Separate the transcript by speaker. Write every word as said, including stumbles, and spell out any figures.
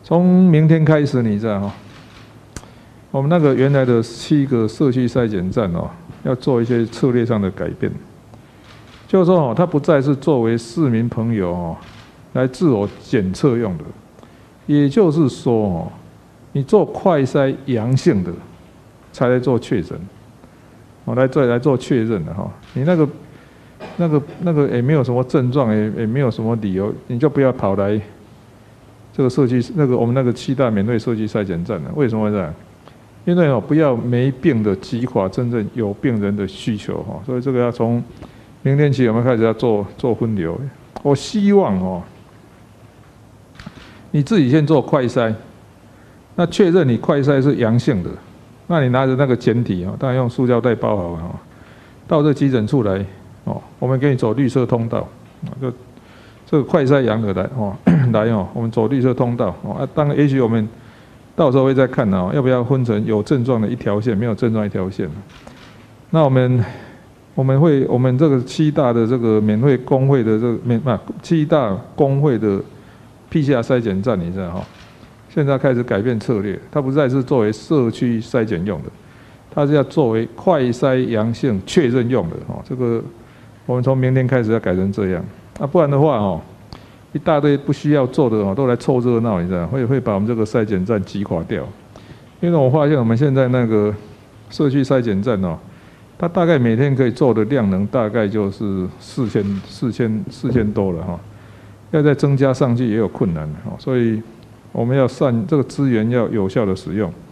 Speaker 1: 从明天开始，你知道哈，我们那个原来的七个社区筛检站哦，要做一些策略上的改变。就是说哦，它不再是作为市民朋友哦来自我检测用的，也就是说哦，你做快筛阳性的才来做确诊，哦来再来做确认的哈。你那个那个那个也没有什么症状，也也没有什么理由，你就不要跑来这个社区那个我们那个七大免费社区筛检站了。为什么会这样？因为哦，不要没病的击垮真正有病人的需求哈，所以这个要从明天起我们开始要做做分流。我希望哦，你自己先做快筛，那确认你快筛是阳性的，那你拿着那个简体啊，当然用塑胶袋包好啊，到这急诊处来哦，我们给你走绿色通道，就这个快筛阳的来哦，来哦，我们走绿色通道哦，啊，当然也许我们到时候会再看哦，要不要分成有症状的一条线，没有症状一条线。那我们我们会我们这个七大的这个免费公会的这个免啊七大公会的 P C R 筛检站，你知道哈？现在开始改变策略，它不再是作为社区筛检用的，它是要作为快筛阳性确认用的哦。这个我们从明天开始要改成这样，啊，不然的话哦，一大堆不需要做的哦，都来凑热闹，你知道，会会把我们这个筛检站击垮掉。因为我发现我们现在那个社区筛检站哦，它大概每天可以做的量能大概就是四千四千四千多了哈，要再增加上去也有困难哦，所以我们要善这个资源要有效的使用。